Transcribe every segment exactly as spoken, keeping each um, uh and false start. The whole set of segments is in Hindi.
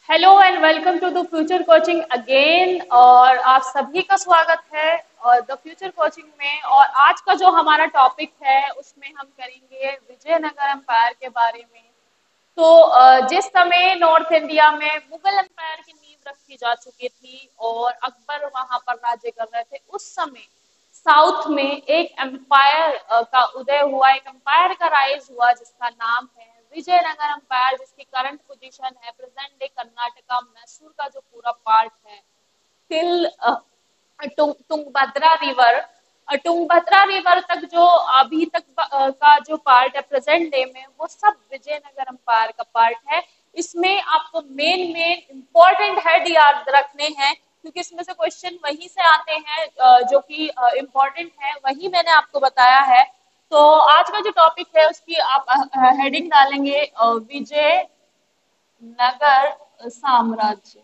Hello and welcome to the future coaching again. और आप सभी का स्वागत है और द फ्यूचर कोचिंग में। और आज का जो हमारा टॉपिक है उसमें हम करेंगे विजयनगर एम्पायर के बारे में। तो अ, जिस समय नॉर्थ इंडिया में मुगल एम्पायर की नींव रखी जा चुकी थी और अकबर वहां पर राज्य कर रहे थे, उस समय साउथ में एक एम्पायर का उदय हुआ, एक एम्पायर का राइज हुआ जिसका नाम है विजयनगर एम्पायर, जिसकी करंट पोजीशन है प्रेजेंट डे कर्नाटका मैसूर का जो पूरा पार्ट है till Tung Tungabhadra river, uh, Tungabhadra river तक जो अभी तक अ, का जो पार्ट है प्रेजेंट डे में, वो सब विजयनगर एम्पायर का पार्ट है। इसमें आपको मेन मेन इंपॉर्टेंट हेड याद रखने हैं क्योंकि इसमें से क्वेश्चन वहीं से आते हैं अ, जो कि इम्पोर्टेंट है, वही मैंने आपको बताया है। तो आज का जो टॉपिक है उसकी आप हेडिंग डालेंगे अ, विजय नगर साम्राज्य।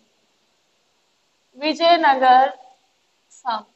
विजयनगर साम्राज्य।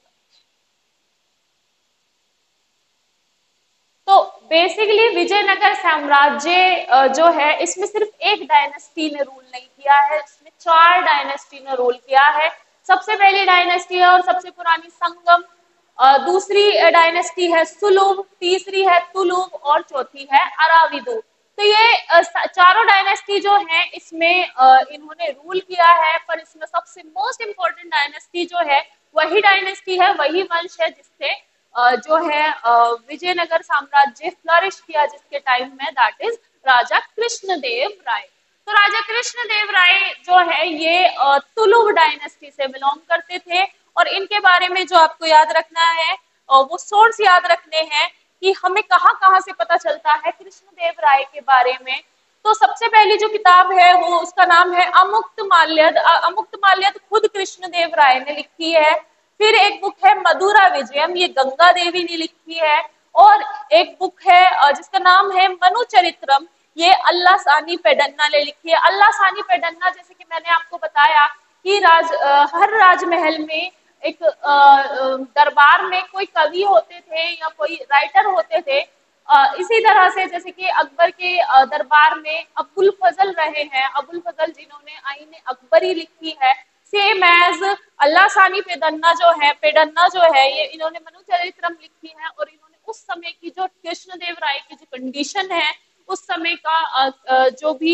तो बेसिकली विजयनगर साम्राज्य अ, जो है इसमें सिर्फ एक डायनेस्टी ने रूल नहीं किया है, इसमें चार डायनेस्टी ने रूल किया है। सबसे पहली डायनेस्टी है और सबसे पुरानी संगम, अ, दूसरी डायनेस्टी है सुलुभ, तीसरी है तुलुभ और चौथी है अराविदु। तो ये अ, स- चारों डायनेस्टी जो है इसमें अ, इन्होंने रूल किया है, पर इसमें सबसे मोस्ट इम्पोर्टेंट डायनेस्टी जो है वही डायनेस्टी है, वही वंश है जिससे अ, जो है अ, विजयनगर साम्राज्य फ्लरिश किया जिसके टाइम में, दैट इज राजा कृष्णदेव राय। तो राजा कृष्णदेव राय जो है ये अ, तुलुव डायनेस्टी से बिलोंग करते थे। और इनके बारे में जो आपको याद रखना है अ, वो सोर्स याद रखने हैं कि हमें कहाँ कहाँ से पता चलता है कृष्णदेव राय के बारे में। तो सबसे पहली जो किताब है वो उसका नाम है अमुक्त माल्यद। अ- अमुक्त माल्यद खुद कृष्णदेव राय ने लिखी है। फिर एक बुक है मधुरा विजयम, ये गंगा देवी ने लिखी है। और एक बुक है अ, जिसका नाम है मनु चरित्रम, ये अल्लाह सानी पेडन्ना ने लिखी है। अल्लाह सानी पेडन्ना, जैसे कि मैंने आपको बताया कि राज अ, हर राजमहल में एक अ, अ, दरबार में कोई कवि होते थे या कोई राइटर होते थे। अ, इसी तरह से जैसे कि अकबर के अ, दरबार में अबुल फजल रहे हैं, अबुल फजल जिन्होंने आईन अकबरी लिखी है। सेम एज अल्लाह सानी पेडन्ना जो है पेडन्ना जो है ये इन्होंने मनु चरित्रम लिखी है। और इन्होंने उस समय की जो कृष्णदेव राय की जो कंडीशन है, उस समय का अ, अ, जो भी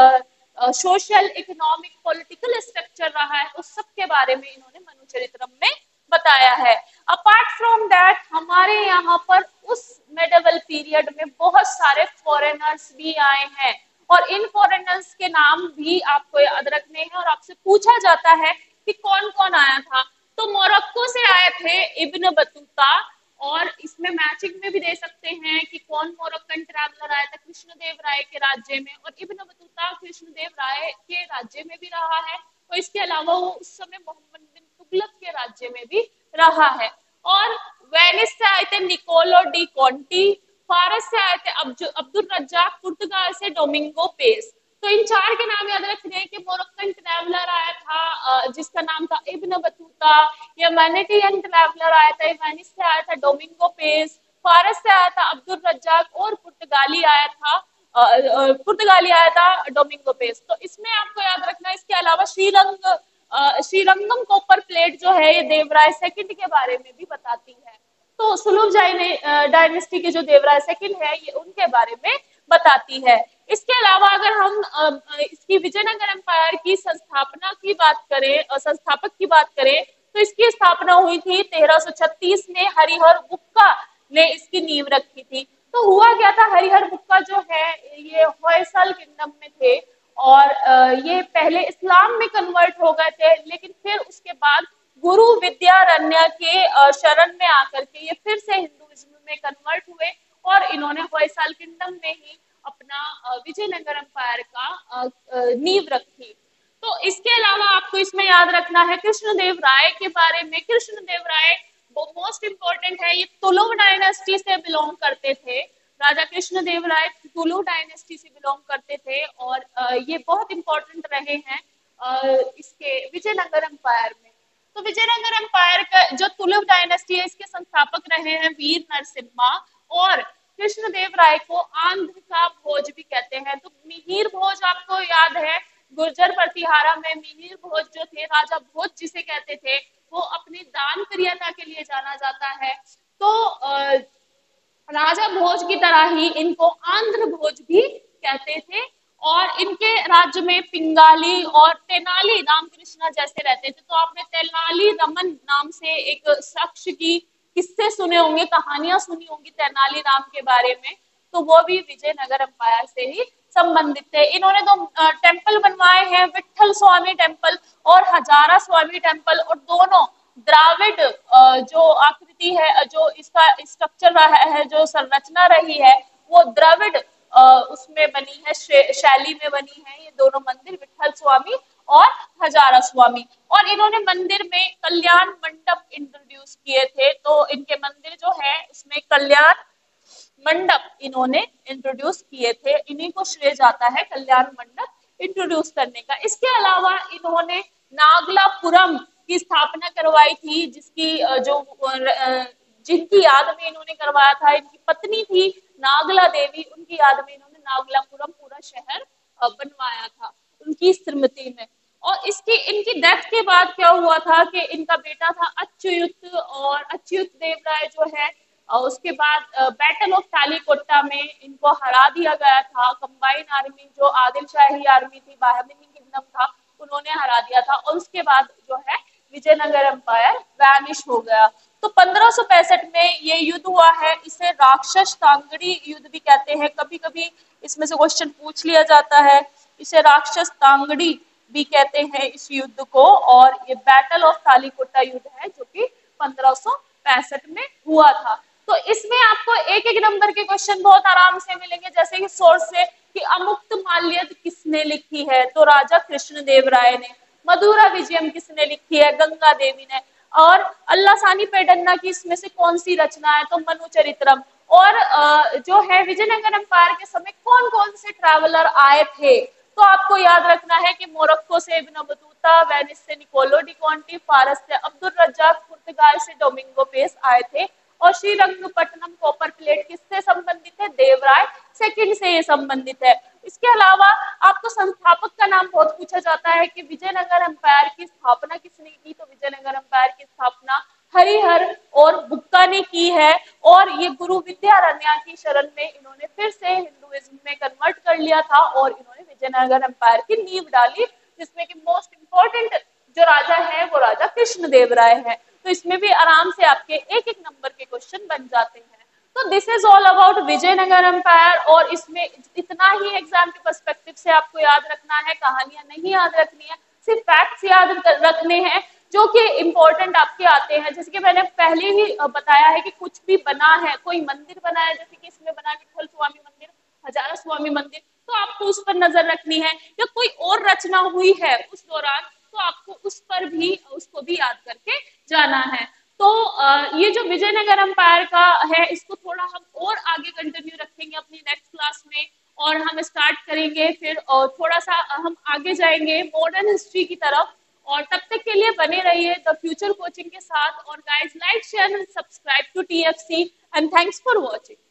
सोशल इकोनॉमिक पॉलिटिकल स्ट्रक्चर रहा है उस सब के बारे में इन्होंने मनु चरित्रम में बताया है। अपार्ट फ्रॉम दैट हमारे यहाँ पर उस मेडिवल पीरियड में बहुत सारे फॉरेनर्स भी आए हैं और इन फॉरेनर्स के नाम भी आपको याद रखने हैं। और आपसे पूछा जाता है कि कौन कौन आया था, तो मोरक्को से आए थे इब्न बतूता। और इसमें मैचिंग में भी दे सकते हैं कि कौन मोरक्कन ट्रैवलर आया था कृष्णदेव राय के राज्य में, और इब्न बतूता कृष्णदेव राय के राज्य में भी रहा है। और इसके अलावा वो उस समय मोहम्मद बिन तुगलक के राज्य में भी रहा है। और वेनिस से आए थे निकोलो डी कॉन्टी, फारस से आए थे अब्दुल रज्जाक, पुर्तगाल से डोमिंगो पेस। तो इन चार के नाम याद रखने हैं कि मोरक्कन ट्रैवलर आया था अ, जिसका नाम था इब्न बतूता, या मैनेटियन ट्रैवलर आया था, वेनिस से आया था डोमिंगो पेस, फारस से आया था अब्दुल रज्जाक, और पुर्तगाली आया था अ, अ, पुर्तगाली आया था डोमिंगो पेस। तो इसमें आपको याद रखना है। इसके अलावा Shrirang uh, Srirangam copper plate जो है ये देवराय सेकंड के बारे में भी बताती है। तो सुलभ डायनेस्टी के जो देवराय सेकंड है ये उनके बारे में बताती है। इसके अलावा अगर हम अ, इसकी विजयनगर एम्पायर की संस्थापना की बात करें, अ, संस्थापक की बात करें, तो इसकी स्थापना हुई थी तेरह सौ छत्तीस में, हरिहर बुक्का ने इसकी नींव रखी थी। तो हुआ क्या था, हरिहर बुक्का जो है ये होयसल किंगडम में थे और अ, ये पहले इस्लाम में कन्वर्ट हो गए थे, लेकिन फिर उसके बाद गुरु विद्यारण्य के अ, शरण में आकर के ये फिर से हिंदुइज्म में कन्वर्ट हुए और इन्होंने होयसल किंगडम में ही अपना अ, विजयनगर एम्पायर का अ, अ, नींव रखी। तो इसके अलावा आपको इसमें याद रखना है कृष्णदेव राय के बारे में। कृष्णदेव राय वो मोस्ट इंपॉर्टेंट है, ये तुलुव डायनेस्टी से बिलोंग करते थे। राजा कृष्णदेव राय तुलुव डायनेस्टी से बिलोंग करते थे और अ, ये बहुत इंपॉर्टेंट रहे हैं अ, इसके विजयनगर एम्पायर में। तो विजयनगर एम्पायर का जो तुलुव डायनेस्टी है इसके संस्थापक रहे हैं वीर नरसिम्हा। और कृष्णदेव राय को आंध्र का भोज भी कहते हैं। तो मिहिर भोज आपको याद है गुर्जर प्रतिहारा में मिहिर भोज जो थे, राजा भोज जिसे कहते थे, वो अपनी दान प्रियता के लिए जाना जाता है। तो अ, राजा भोज की तरह ही इनको आंध्र भोज भी कहते थे, और इनके राज्य में पिंगाली और तेनाली रामकृष्ण जैसे रहते थे। तो आपने तेनाली रमन नाम से एक शख्स की किस्से सुने होंगे, कहानियां सुनी होंगी तेनाली राम के बारे में, तो वो भी विजयनगर एम्पायर से ही संबंधित थे। इन्होंने दो टेम्पल बनवाए हैं, विठल स्वामी टेम्पल और हजारा स्वामी टेम्पल, और दोनों द्राविड जो आकृति है, जो इसका स्ट्रक्चर रहा है, जो संरचना रही है, वो द्रविड़ उसमें बनी है, शैली में बनी है ये दोनों मंदिर, विठल स्वामी और हजारा स्वामी। और इन्होंने मंदिर में कल्याण मंडप इंट्रोड्यूस किए थे। तो इनके मंदिर जो है उसमें कल्याण मंडप इन्होंने इंट्रोड्यूस किए थे, इन्हीं को श्रेय जाता है कल्याण मंडप इंट्रोड्यूस करने का। इसके अलावा इन्होंने नागलापुरम की स्थापना करवाई थी, जिसकी जो जिनकी याद में इन्होंने करवाया था, इनकी पत्नी थी नागला देवी, उनकी याद में इन्होंने नागलापुरम पूरा शहर बनवाया था उनकी स्मृति में। और इसकी इनकी डेथ के बाद क्या हुआ था कि इनका बेटा था अच्युत, और अच्युत देव राय जो है उसके बाद बैटल ऑफ तालीकोट्टा में इनको हरा दिया गया था। कंबाइन आर्मी जो आदिल शाही आर्मी थी, बाहमीनी किंगडम था, उन्होंने हरा दिया था, और उसके बाद जो है विजयनगर एम्पायर वैनिश हो गया। तो पंद्रह सौ पैंसठ में ये युद्ध हुआ है, इसे राक्षस तांगड़ी युद्ध भी कहते हैं। कभी कभी इसमें से क्वेश्चन पूछ लिया जाता है, इसे राक्षस तांगड़ी भी कहते हैं इस युद्ध को। और ये बैटल ऑफ तालीकोट्टा युद्ध है जो कि पंद्रह सौ पैंसठ में हुआ था। तो इसमें आपको एक एक नंबर के क्वेश्चन बहुत आराम से मिलेंगे, जैसे कि सोर्स से कि अमुक्त माल्यद किसने लिखी है, तो राजा कृष्णदेव राय ने। मधुरा विजयम किसने लिखी है, गंगा देवी ने। और अल्लासानी पेडन्ना की इसमें से कौन सी रचना है, तो मनुचरित्रम। और जो है विजयनगर एम्पायर के समय कौन कौन से ट्रैवलर आए थे, तो आपको याद रखना है कि मोरक्को से इब्न बतूता, वेनिस से निकोलो डी कॉन्टी, फारस से अब्दुल रज्जाक, पुर्तगाल से डोमिंगो पेस आए थे। और श्रीरंगपट्टनम कॉपर प्लेट किससे संबंधित है, देवराय सेकंड से ये संबंधित है। इसके अलावा आपको संस्थापक का नाम बहुत पूछा जाता है कि विजयनगर एम्पायर की स्थापना किसने की, तो विजयनगर एम्पायर की स्थापना हरिहर और बुक्का ने की है। और ये गुरु विद्यारण्य की शरण में इन्होंने फिर से हिंदुइज्म में कन्वर्ट कर लिया था, और इन्होंने विजयनगर एम्पायर की नींव डाली, जिसमें कि मोस्ट इंपॉर्टेंट जो राजा है वो राजा कृष्णदेव राय है। तो इसमें भी आराम से आपके एक एक नंबर के क्वेश्चन बन जाते हैं। तो this is all about Vijayanagar empire, और इसमें इतना ही एग्जाम के पर्सपेक्टिव से आपको याद रखना है, कहानियां नहीं याद रखनी है, सिर्फ फैक्ट्स याद रखने हैं जो कि इम्पोर्टेंट आपके आते हैं। जैसे कि मैंने पहले ही बताया है कि कुछ भी बना है, कोई मंदिर बना है, जैसे कि इसमें बना विठल स्वामी मंदिर, हजारा स्वामी मंदिर, तो आपको उस पर नजर रखनी है। या कोई और रचना हुई है उस दौरान, तो आपको उस पर भी उसको भी याद करके जाना है। तो ये जो विजयनगर एम्पायर का है, इसको थोड़ा हम और आगे कंटिन्यू रखेंगे अपनी नेक्स्ट क्लास में, और हम स्टार्ट करेंगे फिर थोड़ा सा हम आगे जाएंगे मॉडर्न हिस्ट्री की तरफ। और तब तक के लिए बने रहिए द फ्यूचर कोचिंग के साथ। और guys, like share and subscribe to T F C, and thanks for watching.